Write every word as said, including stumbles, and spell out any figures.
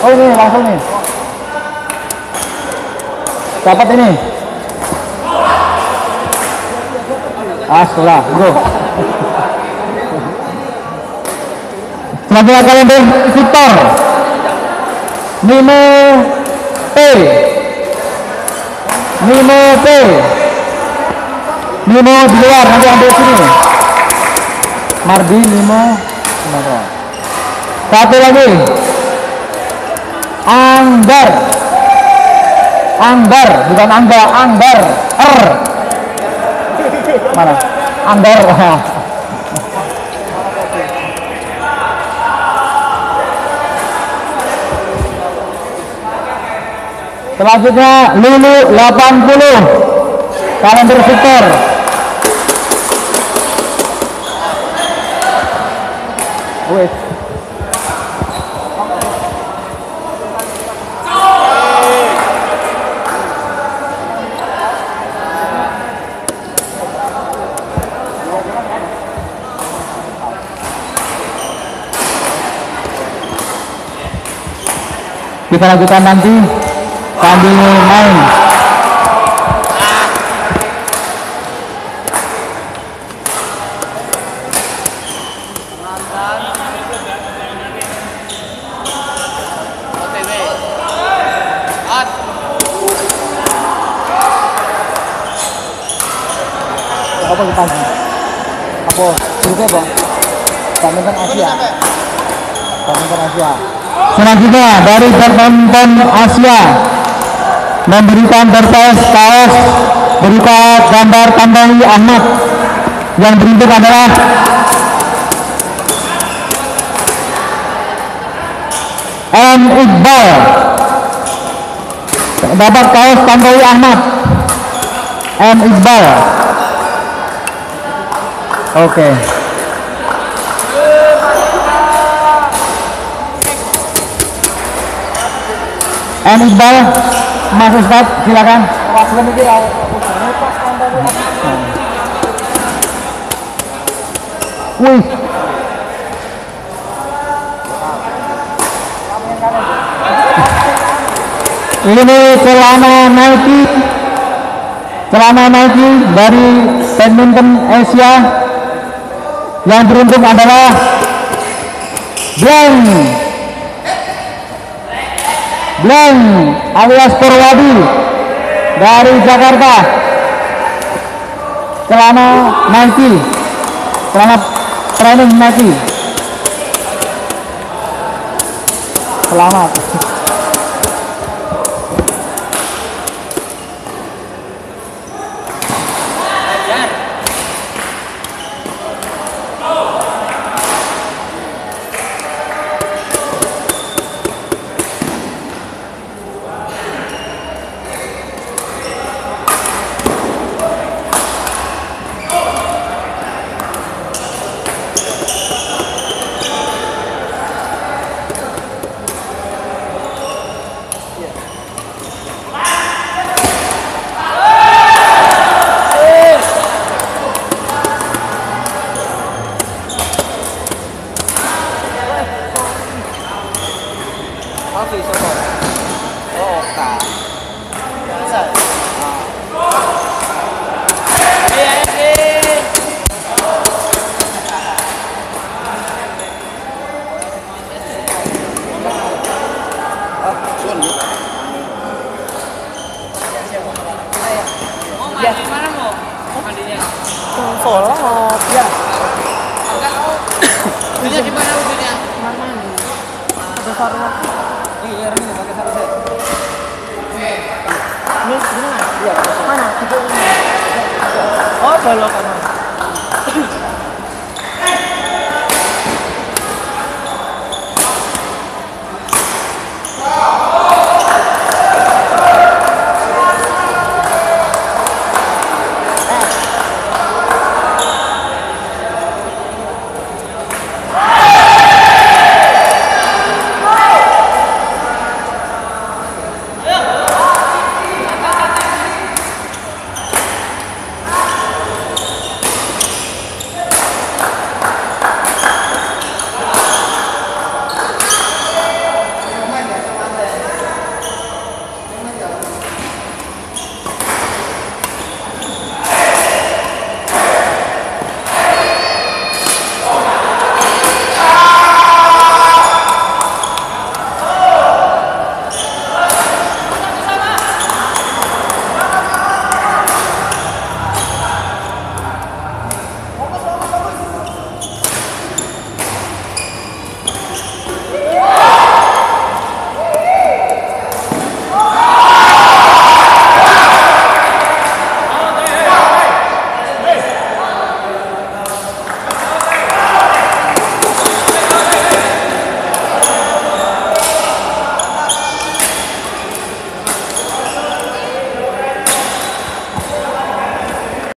Oh ini langsung nih. Dapat ini. Astaga, bro. Selanjutnya kalian dari Victor. Nimo P. Nimo P. Nimo di luar, nanti ambil sini. Mardi, Nimo. Satu lagi. Anggar. Anggar, bukan Angga, Anggar. R. Mana? Anggar. Selanjutnya Lulu delapan puluh. Kalender Victor. Wait. Kita lanjutkan nanti sambil main. Apa kita? Apa? Itu apa? Badminton Asia. Badminton Asia. Selanjutnya dari Badminton Asia memberikan berkas kaos berupa gambar Tantowi Ahmad yang beruntung adalah M. Iqbal. Dapat kaos Tantowi Ahmad M. Iqbal. Oke. Okay. M. Iqbal, Mas Ustadz, silakan. Wih. Ini celana Nike, celana Nike dari Badminton Asia. Yang beruntung adalah Blank. Blank alias Purwadi dari Jakarta. Celana Nike, celana training Nike. Selamat. Ya. Gimana mau mandinya? Sholat ya. Udah di mana udah? Kamar mandi. Ada sarung. Iya, ini pakai sarung saya. Ini gimana? Iya. Mana? Oh, belok kanan.